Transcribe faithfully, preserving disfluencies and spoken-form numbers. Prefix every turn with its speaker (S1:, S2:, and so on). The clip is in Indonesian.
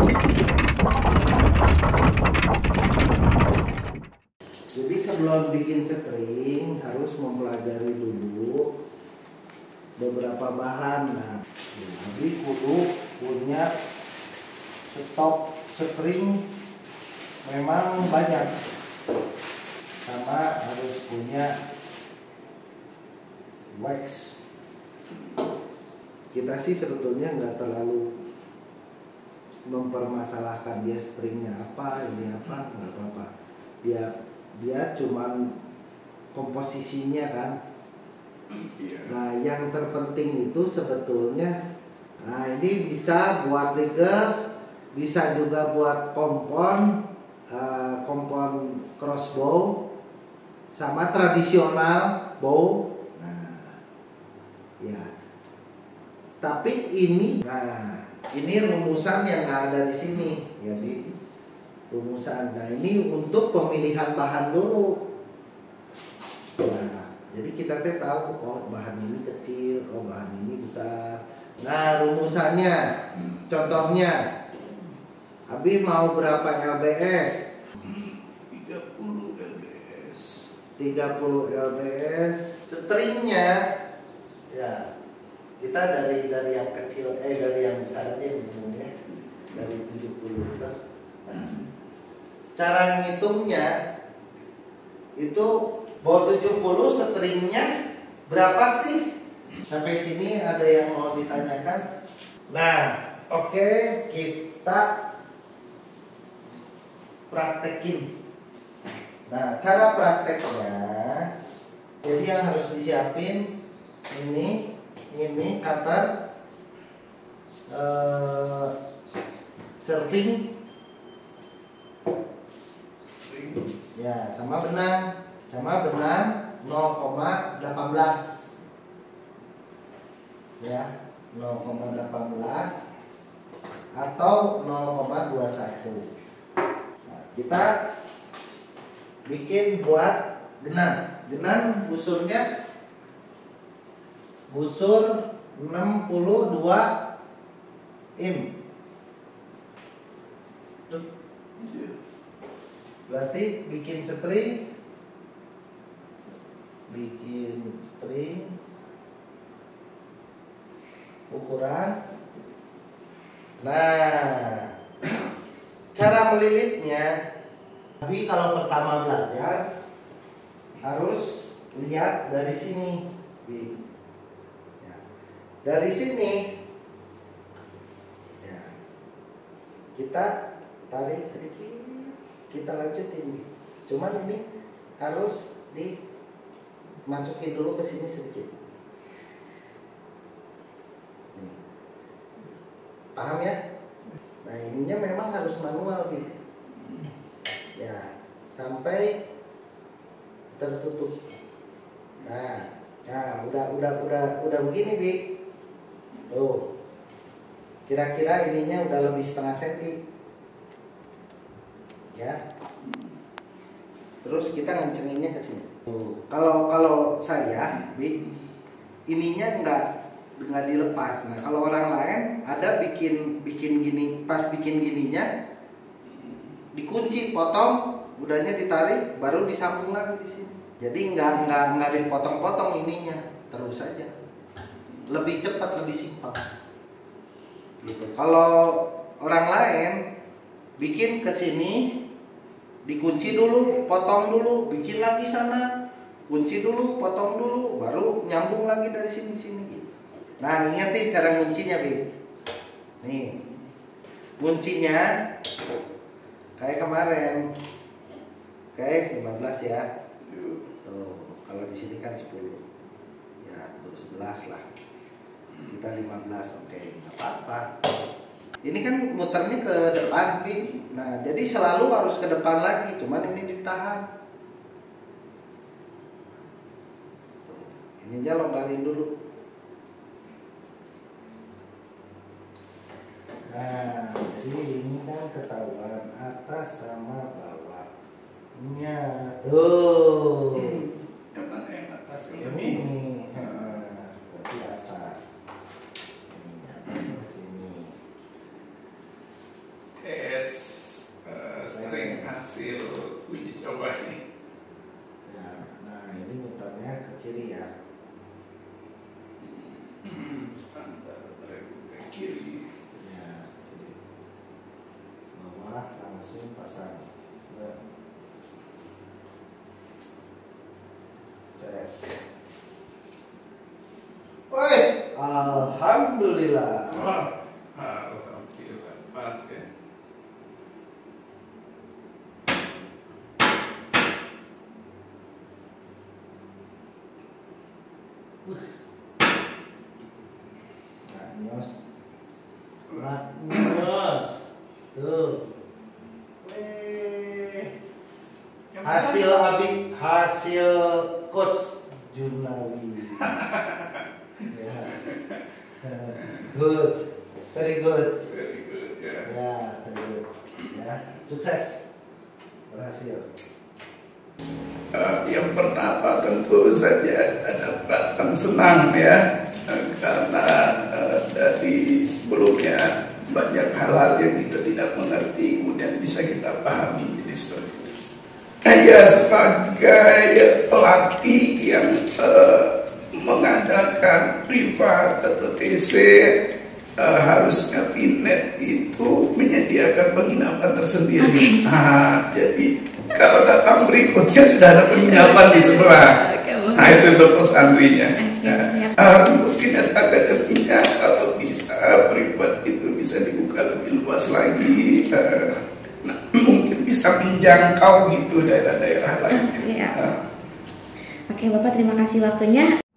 S1: Jadi sebelum bikin string harus mempelajari dulu beberapa bahan. Nah, jadi kudu punya stok string memang banyak, sama harus punya wax. Kita sih sebetulnya nggak terlalu mempermasalahkan dia stringnya apa, ini apa, nggak apa-apa. Dia dia cuman komposisinya kan. Nah, yang terpenting itu sebetulnya, nah ini bisa buat recurve, bisa juga buat kompon, uh, kompon crossbow, sama tradisional bow. Nah, ya. Tapi ini, nah ini rumusan yang ada di sini, ya di rumusan. Nah ini untuk pemilihan bahan dulu. Nah, jadi kita tuh tahu, oh bahan ini kecil, oh bahan ini besar. Nah rumusannya, contohnya, Abi mau berapa L B S?
S2: tiga puluh L B S.
S1: tiga puluh L B S. Stringnya, ya kita dari dari yang kecil, eh dari yang besar aja ya, dari tujuh puluh. Nah, cara ngitungnya itu bawa tujuh puluh, stringnya berapa sih? Sampai sini ada yang mau ditanyakan? Nah, oke, okay, kita praktekin. Nah, cara prakteknya, jadi yang harus disiapin ini, ini cutter, uh, serving, ya sama benang, sama benang nol koma satu delapan, ya nol koma satu delapan atau nol koma dua satu. Nah, kita bikin buat genang. Genang busurnya busur enam puluh dua in. Berarti bikin string, bikin string ukuran. Nah, cara melilitnya, tapi kalau pertama belajar harus lihat dari sini. Ya. Dari sini, ya, kita tarik sedikit, kita lanjutin. Cuman ini harus dimasukin dulu ke sini sedikit. Nih. Paham ya? Nah ininya memang harus manual nih. Ya, sampai tertutup. Nah, nah udah udah udah udah begini Bi. Tuh. Kira-kira ininya udah lebih setengah senti. Ya. Terus kita ngencenginnya ke sini. Tuh. Kalau kalau saya, Bi, ininya enggak nggak dilepas. Nah kalau orang lain ada bikin bikin gini, pas bikin gininya dikunci, potong, udahnya ditarik, baru disambung lagi di sini. Jadi nggak nggak nggak dipotong-potong ininya, terus saja. Lebih cepat, lebih simpel. Gitu. Kalau orang lain bikin ke sini, dikunci dulu, potong dulu, bikin lagi sana, kunci dulu, potong dulu, baru nyambung lagi dari sini sini gitu. Nah ingetin cara nguncinya Bi. Nih, kuncinya kayak kemarin, kayak lima belas ya. Tuh, kalau di sini kan sepuluh. Ya, tuh sebelas lah. Kita lima belas, oke, nggak apa-apa. Ini kan muternya ke depan, Bi. Nah, jadi selalu harus ke depan lagi, cuman ini ditahan. Tuh, ininya longgarin dulu. Nah, jadi ini kan ketahuan atas sama bawahnya. Tuh.
S2: Yang mana yang atas?
S1: Ini, ini. Nah, berarti atas. Ini atas ke sini. langsung pasang. Set. Tes. Wes, alhamdulillah.
S2: Wah, alhamdulillah pas ya.
S1: Nah, nyos. Nah, nyos. Tuh. Weh. Hasil abi hasil coach Jurnawi. Ya. Good. Very good.
S2: Very good ya.
S1: Ya, very good. Ya, sukses. Berhasil.
S2: Uh, yang pertama tentu saja ada perasaan senang ya, uh, karena uh, dari sebelumnya banyak hal-hal yang kita tidak mengerti kemudian bisa kita pahami, jadi seperti itu. Ya, sebagai pelatih yang uh, mengadakan privat atau T C, uh, harusnya Pinnet itu menyediakan penginapan tersendiri.
S3: Okay.
S2: Nah, jadi kalau datang berikutnya sudah ada penginapan di sebelah. Nah, itu untuk pos antrinya.
S3: Okay,
S2: uh, untuk Pinnet akademinya, kalau bisa privat itu bisa dibuka lebih luas lagi. Uh, nah, mungkin bisa menjangkau gitu daerah-daerah lain.
S3: Oh, siap. Oke, Bapak, terima kasih waktunya.